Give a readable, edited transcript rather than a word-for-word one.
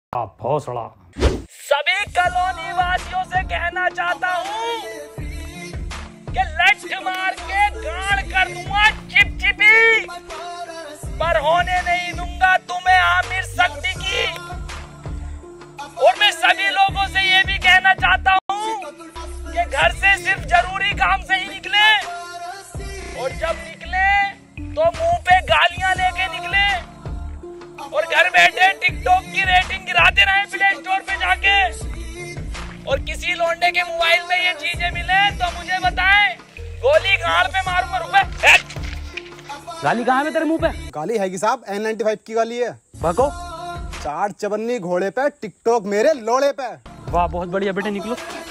भोसड़ा। सभी कॉलोनी वासियों से कहना चाहता हूँ कि लठ मार के गाड़ कर दूंगा चिपचिपी, पर होने नहीं दूंगा तुम्हें आमिर शक्ति की। और मैं सभी लोगों से ये भी कहना चाहता हूँ कि घर से सिर्फ जरूरी काम से ही निकले, और जब निकले तो मुंह पे गालियां लेके निकले, और घर बैठे टिकटॉक की रेटिंग गिराते रहे प्ले स्टोर पे जाके। और किसी लोंडे के मोबाइल में ये चीजें मिले तो मुझे बताएं, गोली गाड़ पे मारूंगा रुपए। गाली कहाँ है तेरे मुंह पे? गाली है कि साहब N95 की गाली है। भको। 4 चवन्नी घोड़े पे टिकटॉक मेरे लोड़े पे। वाह बहुत बढ़िया बेटे, निकलो।